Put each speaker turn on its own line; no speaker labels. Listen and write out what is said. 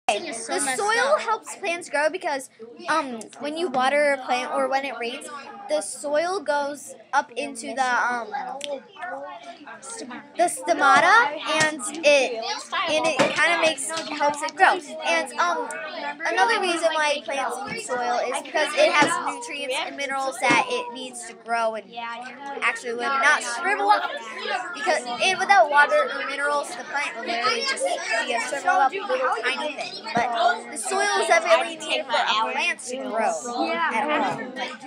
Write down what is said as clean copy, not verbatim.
The soil helps plants grow because when you water a plant or when it rains, the soil goes up into the stomata, and it kind of helps it grow. And another reason why plants need soil is because it has nutrients and minerals that it needs to grow and actually live, and not shrivel up. Because without water or minerals, the plant will literally just be a shrivel up little tiny thing. But the soil is definitely needed for a plant to grow at all.